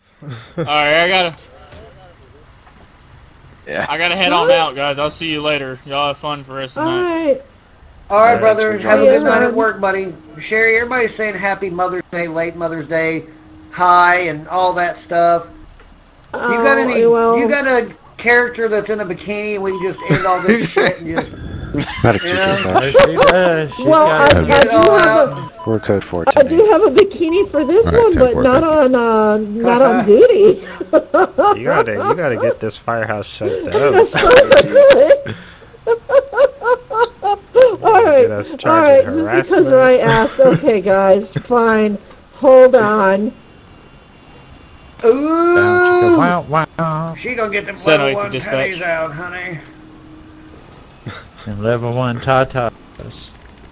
Alright, I gotta head on out, guys. I'll see you later. Y'all have fun for the rest of the night. Alright, brother. Have a good night at work, buddy. Sherry, everybody's saying happy Mother's Day, late Mother's Day, hi, and all that stuff. You got any? You got a character that's in a bikini, and we can just end all this shit and just. We're code 4. I do have a bikini for this one, but not on duty. You gotta get this firehouse shut down. I suppose I could. Alright, just because I asked. Okay, guys, fine. Hold on. Ooh! Wow. She gonna get them level 1 pennies out, honey. And level 1 tatas.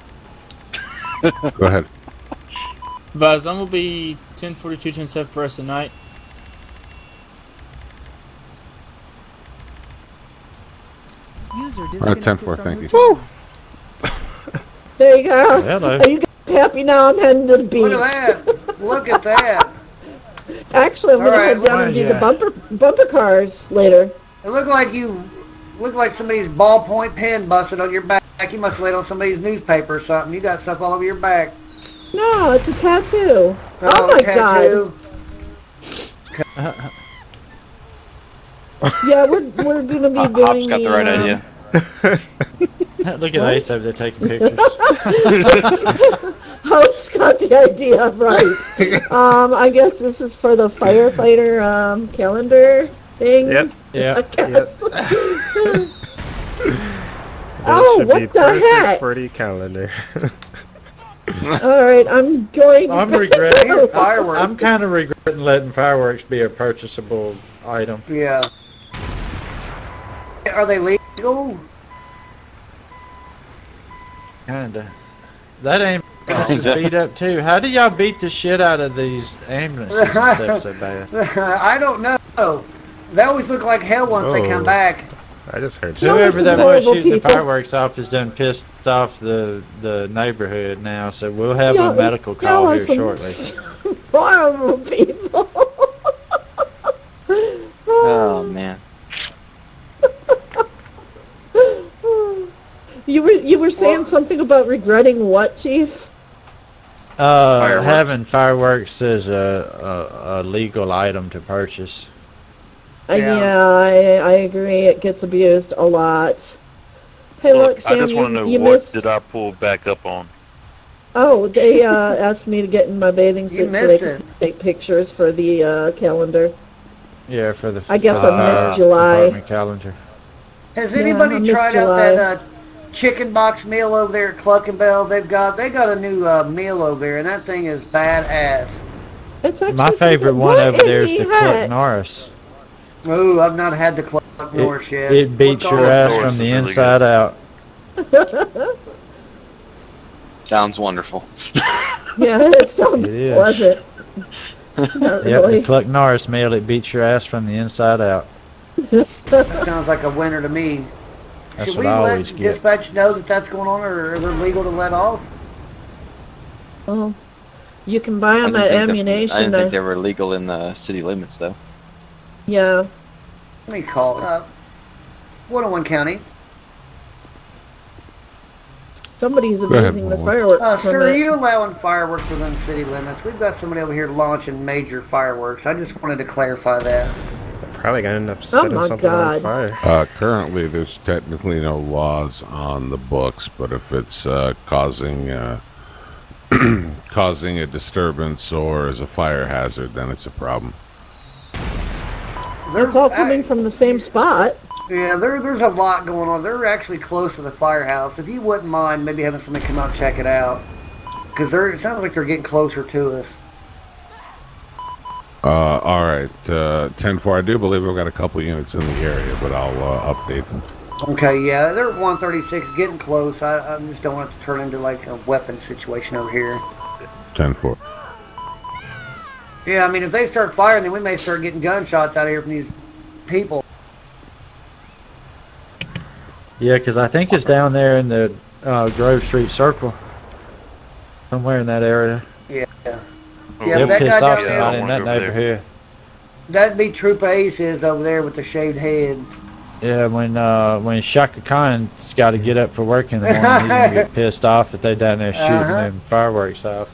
Go ahead. Buzz, I'm gonna be 10:42, 10:07 for us tonight. Alright, 10-4, thank you. Woo! There you go. Hello. Are you guys happy now? I'm heading to the beach. Look at that. Look at that. Actually, I'm going to head down and do the bumper cars later. It looked like you looked like somebody's ballpoint pen busted on your back. You must have laid on somebody's newspaper or something. You got stuff all over your back. No, it's a tattoo. Oh my god. Yeah, we're gonna be doing. Hop's got the right idea. Look at Ace over there taking pictures. Hope's got the idea right. I guess this is for the firefighter calendar thing. Yep. Yeah. I guess. Oh, what the heck? For the calendar. Alright, I'm going. I'm regretting fireworks. I'm kind of regretting letting fireworks be a purchasable item. Yeah. Are they legal? Kinda. That ambulance is beat up too. How do y'all beat the shit out of these ambulances and stuff so bad? I don't know. They always look like hell once they come back. I just heard whoever that was shooting the fireworks off is done pissed off the neighborhood now, so we'll have a medical call here shortly. Horrible people. Oh man. You were saying something about regretting what, Chief? Having fireworks is a legal item to purchase. Yeah, I agree. It gets abused a lot. Hey, look, Sam, I just want to know what did I pull back up on? Oh, they asked me to get in my bathing suit so they could take pictures for the calendar. Yeah, for the. I guess I missed July. Calendar. Has anybody tried out that chicken box meal over there at Cluck and Bell? They got a new meal over there, and that thing is badass. It's actually my favorite one over there is the Cluck Norris. Ooh, I've not had the Cluck Norris yet. It beats your ass from the inside out. Sounds wonderful. Yeah, it sounds pleasant. Yep, the Cluck Norris meal, it beats your ass from the inside out. That sounds like a winner to me. Should we let dispatch know that that's going on, or are they legal to let off? Oh, you can buy them at ammunition. I didn't think they were legal in the city limits, though. Yeah. Let me call it up. 101 County. Somebody's abusing the fireworks sir, permit. are you allowing fireworks within city limits? We've got somebody over here launching major fireworks. I just wanted to clarify that. Probably gonna end up setting something on fire. Currently, there's technically no laws on the books, but if it's causing causing a disturbance or is a fire hazard, then it's a problem. It's all coming from the same spot. Yeah, there's a lot going on. They're actually close to the firehouse. If you wouldn't mind maybe having somebody come out and check it out. Because it sounds like they're getting closer to us. Alright, 10-4, I do believe we've got a couple units in the area, but I'll update them. Okay, yeah, they're at 136, getting close. I just don't want it to turn into like a weapon situation over here. 10-4. Yeah, I mean, if they start firing, then we may start getting gunshots out of here from these people. Yeah, because I think it's down there in the Grove Street Circle. Somewhere in that area. Yeah. They'll piss off somebody in that neighborhood. That'd be Troop Ace is over there with the shaved head. Yeah, when Shaka Khan's got to get up for work in the morning, he's gonna get pissed off if they down there shooting them fireworks off.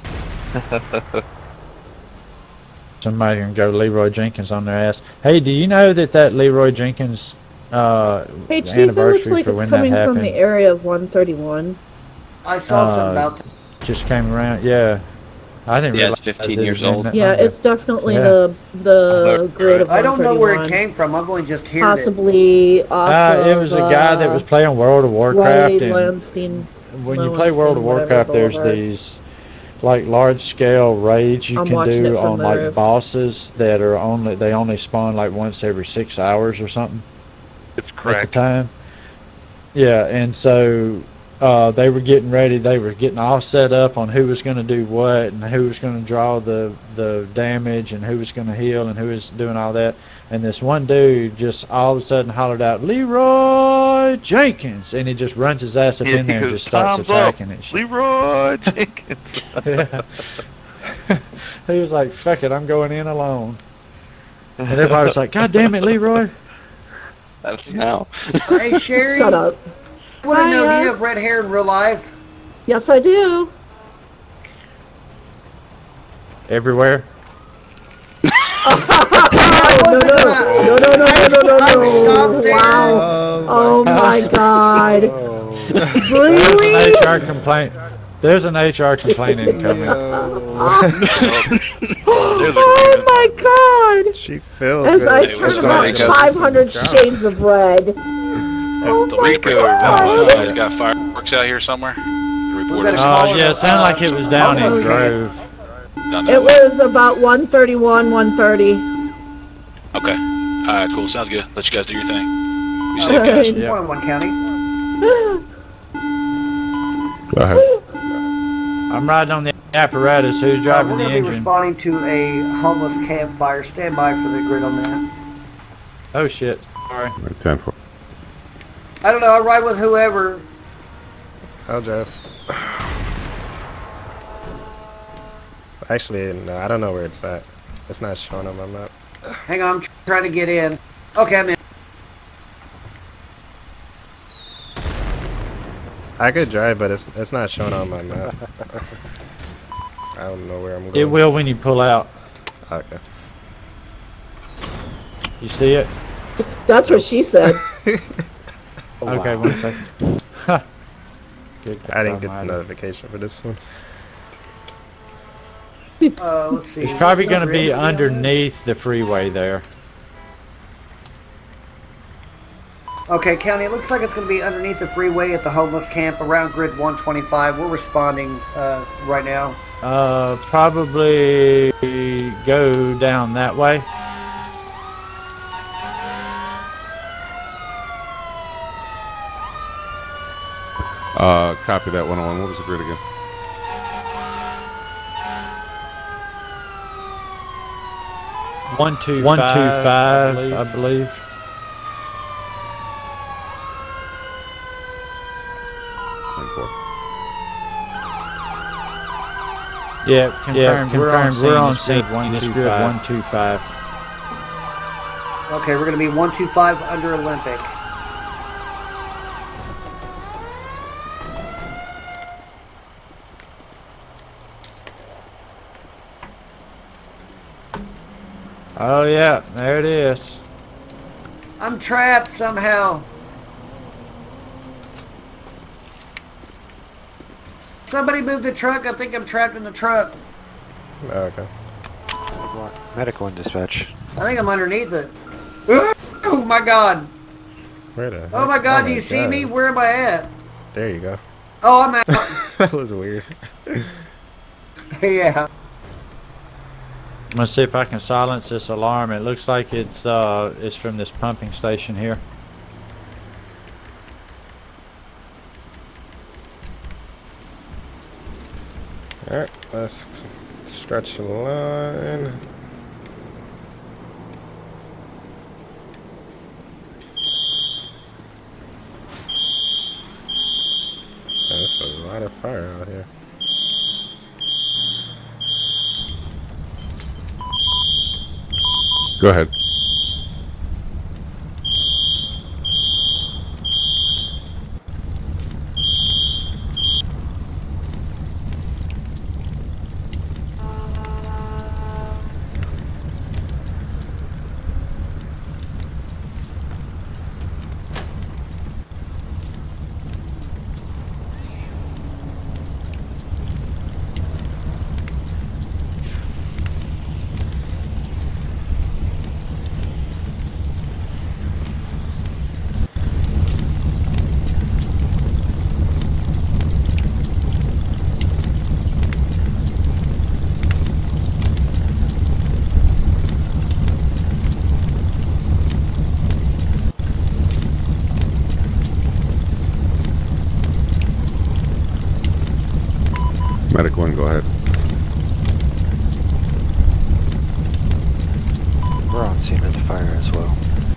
Somebody can go Leroy Jenkins on their ass. Hey, do you know that Leroy Jenkins hey, Chief, it looks like it's coming from the area of 131. I saw something about that. Just came around, yeah. I didn't realize it's 15 years old. Yeah, it's definitely the grid of 131. I don't know where it came from. I've only just heard Possibly off of, it was a guy that was playing World of Warcraft. When you play World of Warcraft, there's these like large-scale raids you can do on like bosses that are they only spawn like once every 6 hours or something. It's correct. At the time. Yeah, and so they were getting ready. They were getting all set up on who was going to do what and who was going to draw the damage and who was going to heal and who was doing all that. And this one dude just all of a sudden hollered out, "Leroy Jenkins!" And he just runs his ass up in there and just starts attacking it. Leroy Jenkins. Yeah. He was like, "Fuck it, I'm going in alone." And everybody was like, "God damn it, Leroy!" That's now. Hey, Sherry. Shut up. I want to know, do you have red hair in real life? Yes, I do. Everywhere? No. Wow. Oh my God. Really? There's an HR complaint incoming. Oh my God. She feels as I turn about 500 shades of red. Oh my God. He's got fireworks out here somewhere. Yeah, it sounded like it was down in Grove. It was about 131, 130. Okay. Alright, cool. Sounds good. Let you guys do your thing. Be safe, Okay. guys. Yeah. One county. Go ahead. I'm riding on the apparatus. Who's driving the engine? We're going to be responding to a homeless campfire. Stand by for the grid on that. Oh shit. Sorry. 10-4. I don't know. I'll ride with whoever. Oh, Jeff. Actually, no, I don't know where it's at. It's not showing on my map. Hang on, I'm trying to get in. Okay, I'm in. I could drive, but it's not showing on my map. I don't know where I'm going. It will when you pull out. Okay. You see it? That's what she said. Okay, 1 second. Good. I didn't get the notification for this one. Let's see. It's probably going to be underneath the freeway there. Okay, County, it looks like it's going to be underneath the freeway at the homeless camp around grid 125. We're responding right now. Probably go down that way. Copy that 101. What was the grid again? One two five, I believe. Yeah, confirmed. We're on scene. 125. Okay, we're going to be 125 under Olympic. Oh yeah, there it is. I'm trapped somehow. Somebody move the truck. I think I'm trapped in the truck. Okay. Medical and dispatch. I think I'm underneath it. Oh my God. Where the? Oh my God, do you see me? Where am I at? There you go. Oh, I'm out. That was weird. Yeah. I'm gonna see if I can silence this alarm. It looks like it's from this pumping station here. Alright, let's stretch the line. There's a lot of fire out here. Go ahead. Medic 1, go ahead. We're on scene of the fire as well.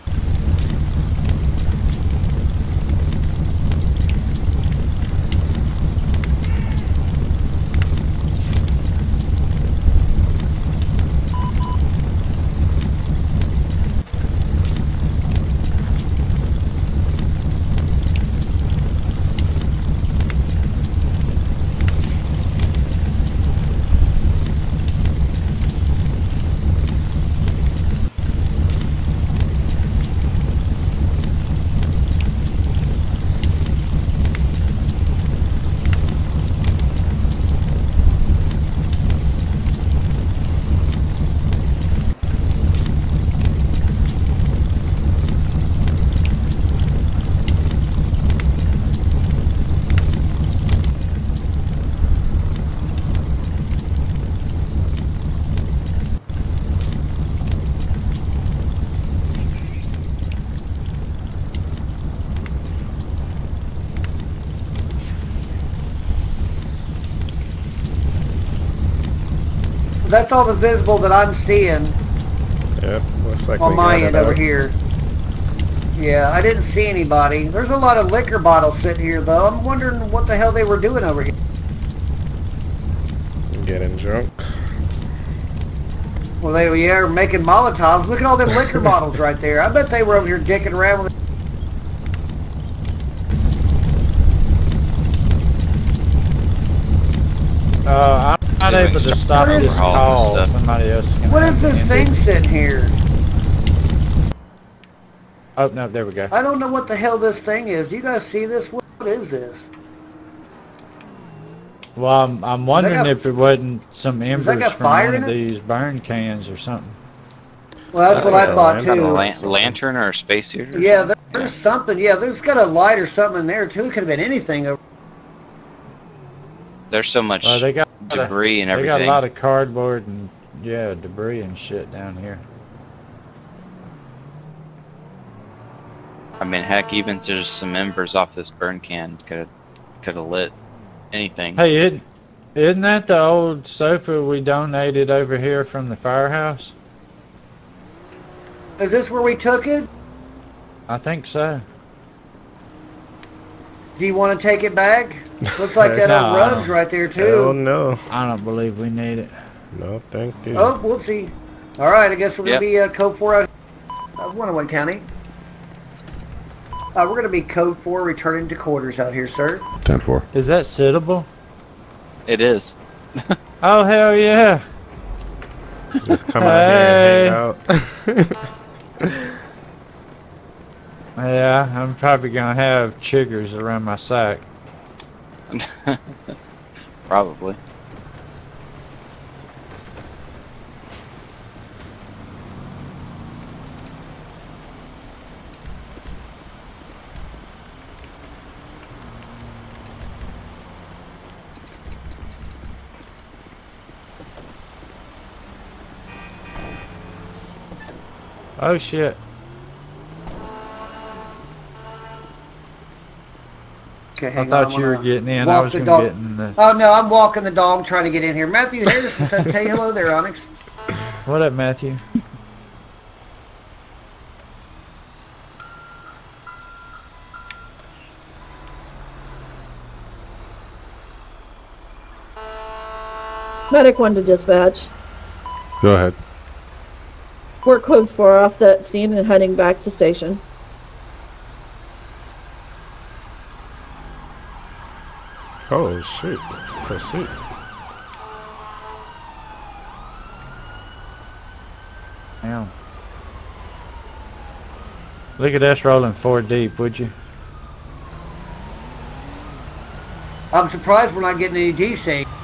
That's all the visible that I'm seeing. Yep, looks like on we my got end it over out. here. Yeah, I didn't see anybody. There's a lot of liquor bottles sitting here, though. I'm wondering what the hell they were doing over here. Getting drunk. Well, they were making Molotovs. Look at all them liquor bottles right there. I bet they were over here dicking around with. I'm not able to stop this call. Somebody else is gonna What is have to this end thing it. sitting here? Oh, no, there we go. I don't know what the hell this thing is. Do you guys see this? What is this? Well, I'm wondering if it wasn't some embers got from fire one in of it? these burn cans or something. Well, that's what I thought Got a too. lantern or a space heater? Yeah, there's something. Yeah, there's got a light or something in there too. It could have been anything. There's so much They got debris and They everything. got a lot of cardboard and debris and shit down here. I mean, heck, even just some embers off this burn can could have lit anything. Hey, isn't that the old sofa we donated over here from the firehouse? Is this where we took it? I think so. Do you want to take it back? Looks like that No, old rug's right there Oh too. no. I don't believe we need it. No, thank you. Oh, whoopsie. All right, I guess we're gonna be code 4 out. 101 County. We're gonna be code 4 returning to quarters out here, sir. 10-4. Is that sittable? It is. Oh hell yeah! Just come out here and hang out. Yeah, I'm probably gonna have chiggers around my sack. Probably. Oh shit! Okay, I hang thought on, you were I'm getting in. walk I was the gonna dog. get in the. Oh no, I'm walking the dog trying to get in here. Matthew Harrison said, "Hey, hello there, Onyx." What up, Matthew? Medic 1 to dispatch. Go ahead. We're code 4 off that scene and heading back to station. Oh shit! Pursuit. Damn. Look at us rolling 4 deep, would you? I'm surprised we're not getting any desync.